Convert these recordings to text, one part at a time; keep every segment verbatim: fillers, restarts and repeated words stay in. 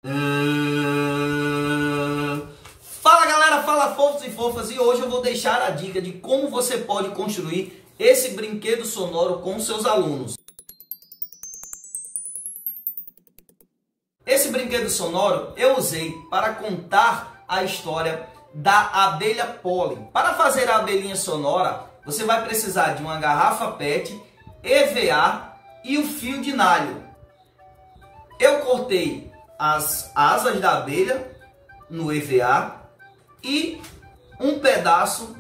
Hum... Fala galera, fala fofos e fofas, e hoje eu vou deixar a dica de como você pode construir esse brinquedo sonoro com seus alunos. Esse brinquedo sonoro eu usei para contar a história da abelha pólen. Para fazer a abelhinha sonora, você vai precisar de uma garrafa pet, E V A e o fio de nylon. Eu cortei as asas da abelha no E V A e um pedaço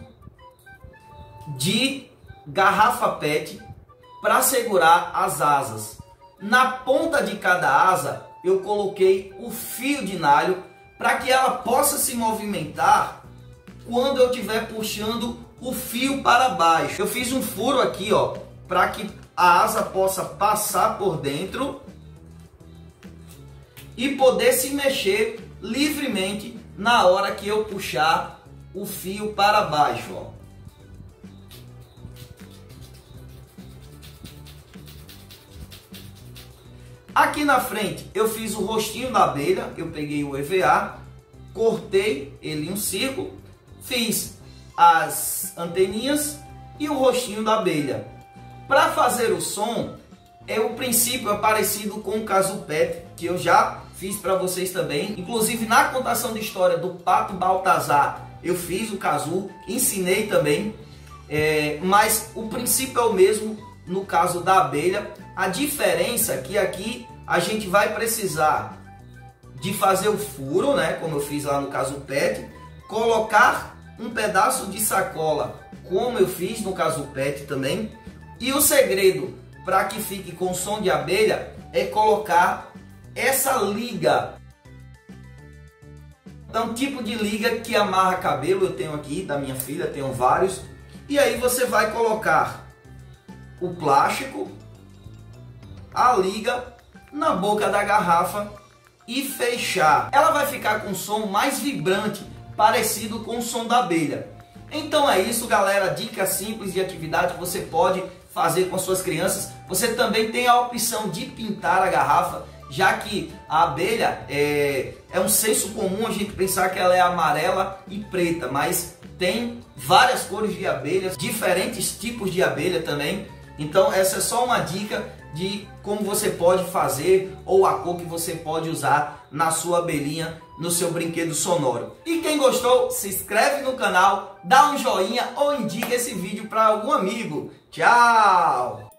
de garrafa pet para segurar as asas. Na ponta de cada asa eu coloquei o fio de nylon para que ela possa se movimentar quando eu estiver puxando o fio para baixo. Eu fiz um furo aqui, ó, para que a asa possa passar por dentro e poder se mexer livremente na hora que eu puxar o fio para baixo, ó. Aqui na frente eu fiz o rostinho da abelha, eu peguei o E V A, cortei ele em um círculo, fiz as anteninhas e o rostinho da abelha. Para fazer o som, é o princípio é parecido com o Kazoo Pet, que eu já fiz para vocês também. Inclusive na contação de história do Pato Baltazar, eu fiz o kazoo, ensinei também, é, mas o princípio é o mesmo no caso da abelha. A diferença é que aqui a gente vai precisar de fazer o furo, né, como eu fiz lá no Kazoo Pet, colocar um pedaço de sacola, como eu fiz no Kazoo Pet também. E o segredo para que fique com som de abelha é colocar essa liga. Então, tipo de liga que amarra cabelo, eu tenho aqui da minha filha, tenho vários. E aí você vai colocar o plástico, a liga na boca da garrafa e fechar. Ela vai ficar com um som mais vibrante, parecido com o som da abelha. Então é isso, galera, dicas simples de atividade que você pode fazer com suas crianças. Você também tem a opção de pintar a garrafa, já que a abelha é, é um senso comum a gente pensar que ela é amarela e preta, mas tem várias cores de abelhas, diferentes tipos de abelha também. Então essa é só uma dica de como você pode fazer ou a cor que você pode usar na sua abelhinha, no seu brinquedo sonoro. E quem gostou, se inscreve no canal, dá um joinha ou indica esse vídeo para algum amigo. Tchau!